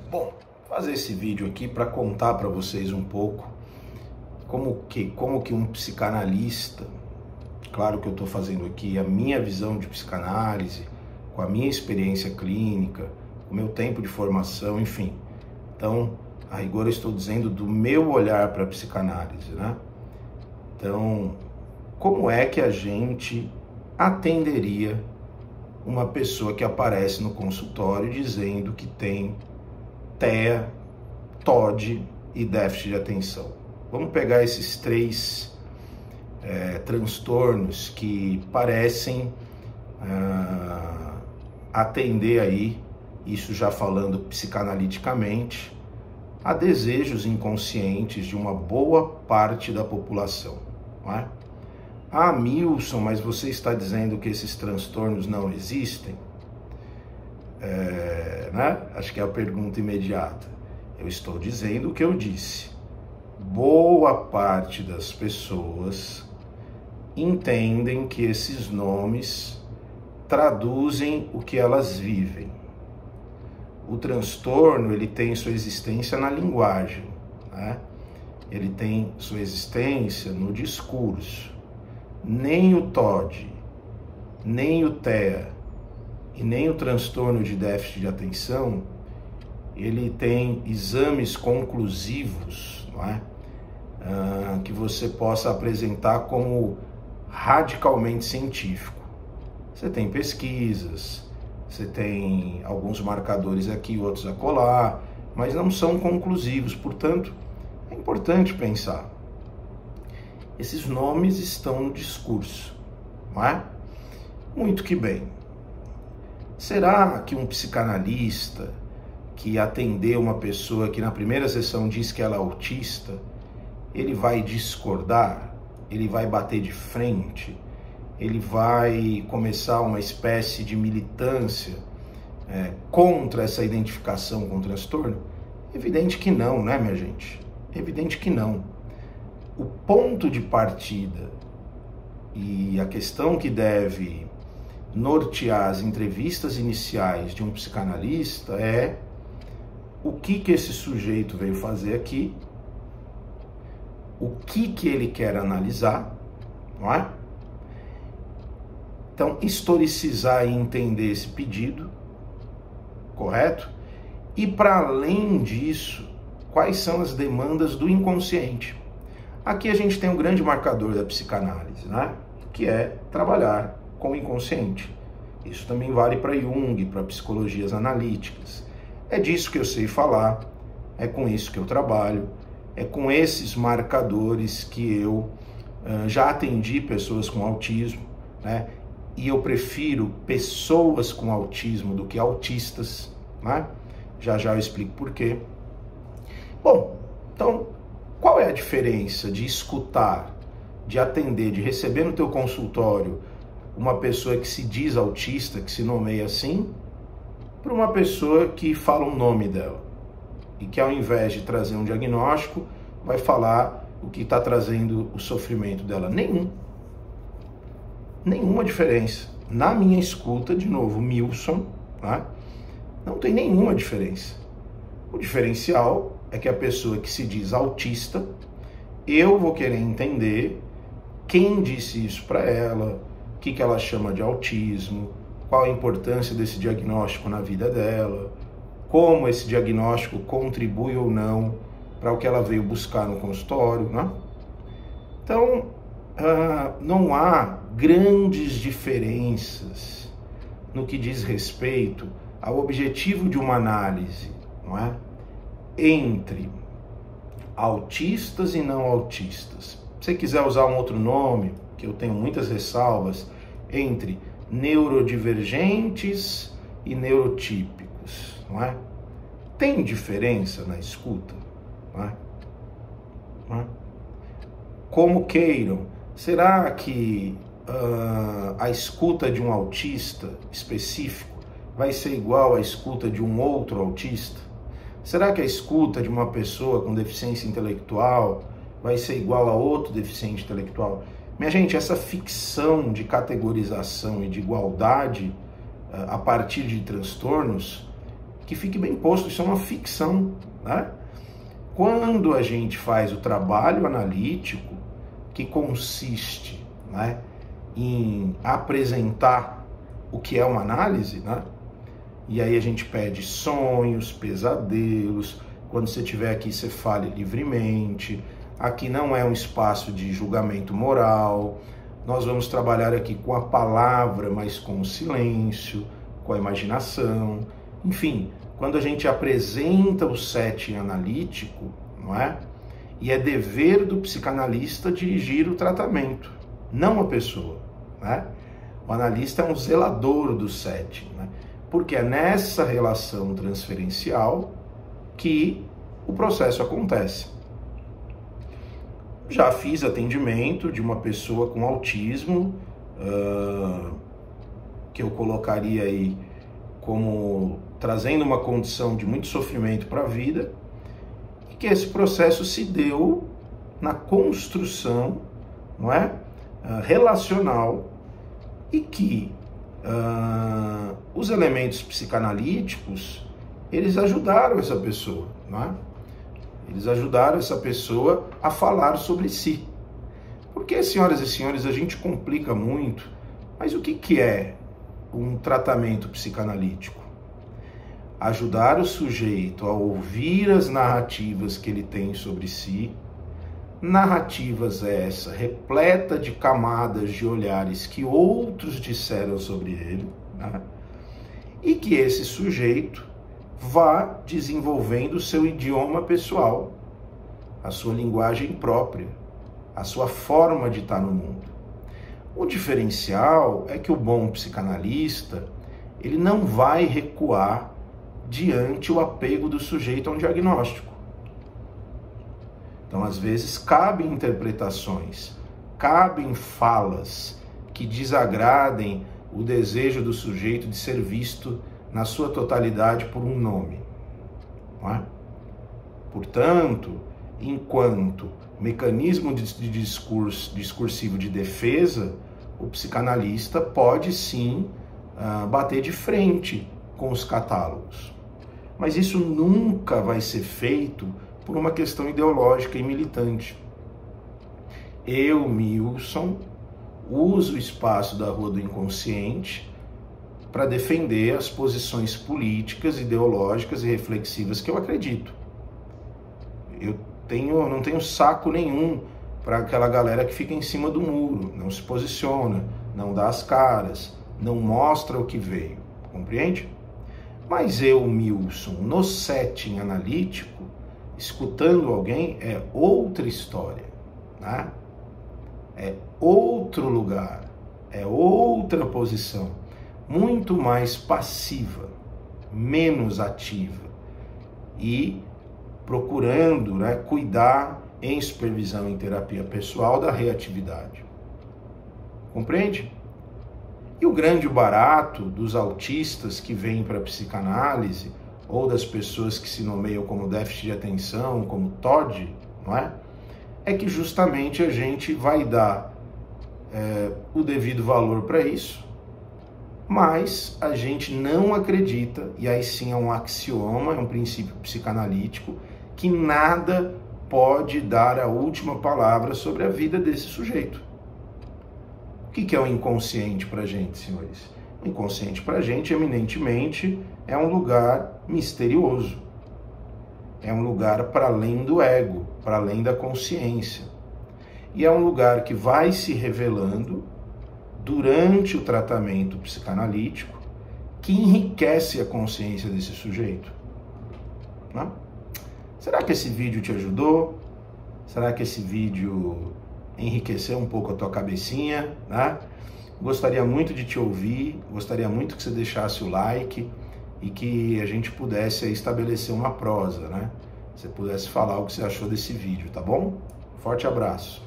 Bom, vou fazer esse vídeo aqui para contar para vocês um pouco como que um psicanalista, claro que eu estou fazendo aqui a minha visão de psicanálise, com a minha experiência clínica, o meu tempo de formação, enfim. Então, a rigor eu estou dizendo do meu olhar para a psicanálise, né? Então, como é que a gente atenderia uma pessoa que aparece no consultório dizendo que tem TEA, TOD e déficit de atenção? Vamos pegar esses três transtornos que parecem atender aí, isso já falando psicanaliticamente, a desejos inconscientes de uma boa parte da população, não é? Ah, Milson, mas você está dizendo que esses transtornos não existem? Né? Acho que é a pergunta imediata. Eu estou dizendo o que eu disse. Boa parte das pessoas entendem que esses nomes traduzem o que elas vivem. O transtorno, ele tem sua existência na linguagem, né? Ele tem sua existência no discurso. Nem o TOD, nem o TEA e nem o transtorno de déficit de atenção, ele tem exames conclusivos, não é? Que você possa apresentar como radicalmente científico. Você tem pesquisas, você tem alguns marcadores aqui, outros acolá, mas não são conclusivos, portanto, é importante pensar. Esses nomes estão no discurso, não é? Muito que bem. Será que um psicanalista que atender uma pessoa que na primeira sessão diz que ela é autista, ele vai discordar, ele vai bater de frente, ele vai começar uma espécie de militância contra essa identificação com o transtorno? Evidente que não, né, minha gente? Evidente que não. O ponto de partida e a questão que deve nortear as entrevistas iniciais de um psicanalista é o que esse sujeito veio fazer aqui, o que ele quer analisar, não é? Então, historicizar e entender esse pedido, correto? E para além disso, quais são as demandas do inconsciente? Aqui a gente tem um grande marcador da psicanálise, né? Que é trabalhar com o inconsciente. Isso também vale para Jung, para psicologias analíticas. É disso que eu sei falar, é com isso que eu trabalho, é com esses marcadores que eu já atendi pessoas com autismo, né? E eu prefiro pessoas com autismo do que autistas, né? Já eu explico por quê. Bom, então, qual é a diferença de escutar, de atender, de receber no teu consultório uma pessoa que se diz autista, que se nomeia assim, para uma pessoa que fala o nome dela e que ao invés de trazer um diagnóstico, vai falar o que está trazendo o sofrimento dela? Nenhuma diferença. Na minha escuta, de novo, Milson, tá? Não tem nenhuma diferença. O diferencial é que a pessoa que se diz autista, eu vou querer entender quem disse isso para ela, o que ela chama de autismo, qual a importância desse diagnóstico na vida dela, como esse diagnóstico contribui ou não para o que ela veio buscar no consultório, né? Então, não há grandes diferenças no que diz respeito ao objetivo de uma análise, não é? Entre autistas e não autistas. Se você quiser usar um outro nome, que eu tenho muitas ressalvas, entre neurodivergentes e neurotípicos, não é? Tem diferença na escuta, não é? Não é? Como queiram, será que a escuta de um autista específico vai ser igual à escuta de um outro autista? Será que a escuta de uma pessoa com deficiência intelectual vai ser igual a outro deficiente intelectual? Minha gente, essa ficção de categorização e de igualdade a partir de transtornos que fique bem posto, isso é uma ficção, né? Quando a gente faz o trabalho analítico, que consiste, né, em apresentar o que é uma análise, né? E aí a gente pede sonhos, pesadelos, quando você estiver aqui você fale livremente, aqui não é um espaço de julgamento moral, nós vamos trabalhar aqui com a palavra, mas com o silêncio, com a imaginação, enfim, quando a gente apresenta o setting analítico, não é? E é dever do psicanalista dirigir o tratamento, não a pessoa, né? O analista é um zelador do setting, né? Porque é nessa relação transferencial que o processo acontece. Já fiz atendimento de uma pessoa com autismo, que eu colocaria aí como trazendo uma condição de muito sofrimento para a vida, e que esse processo se deu na construção, não é? Relacional, e que os elementos psicanalíticos, eles ajudaram essa pessoa, não é? Eles ajudaram essa pessoa a falar sobre si. Porque, senhoras e senhores, a gente complica muito, mas o que é um tratamento psicanalítico? Ajudar o sujeito a ouvir as narrativas que ele tem sobre si, narrativas essa repleta de camadas de olhares que outros disseram sobre ele, né? E que esse sujeito vá desenvolvendo o seu idioma pessoal, a sua linguagem própria, a sua forma de estar no mundo. O diferencial é que o bom psicanalista, ele não vai recuar diante o apego do sujeito a um diagnóstico. Então, às vezes, cabem interpretações, cabem falas que desagradem o desejo do sujeito de ser visto na sua totalidade por um nome, não é? Portanto, enquanto mecanismo de discursivo de defesa, o psicanalista pode sim bater de frente com os catálogos. Mas isso nunca vai ser feito por uma questão ideológica e militante. Eu, Milson, uso o espaço da Rua do Inconsciente para defender as posições políticas, ideológicas e reflexivas que eu acredito. Eu não tenho saco nenhum para aquela galera que fica em cima do muro, não se posiciona, não dá as caras, não mostra o que veio, compreende? Mas eu, Milson, no setting analítico, escutando alguém, é outra história, né? É outro lugar, é outra posição, muito mais passiva, menos ativa e procurando, né, cuidar em supervisão em terapia pessoal da reatividade. Compreende? E o grande barato dos autistas que vêm para a psicanálise ou das pessoas que se nomeiam como déficit de atenção, como TOD, não é? É que justamente a gente vai dar o devido valor para isso, mas a gente não acredita, e aí sim é um axioma, é um princípio psicanalítico, que nada pode dar a última palavra sobre a vida desse sujeito. O que é o inconsciente para a gente, senhores? O inconsciente para a gente, eminentemente, é um lugar misterioso. É um lugar para além do ego, para além da consciência. E é um lugar que vai se revelando durante o tratamento psicanalítico, que enriquece a consciência desse sujeito. Né? Será que esse vídeo te ajudou? Será que esse vídeo enriqueceu um pouco a tua cabecinha? Né? Gostaria muito de te ouvir, gostaria muito que você deixasse o like e que a gente pudesse aí estabelecer uma prosa, né? Você pudesse falar o que você achou desse vídeo, tá bom? Forte abraço.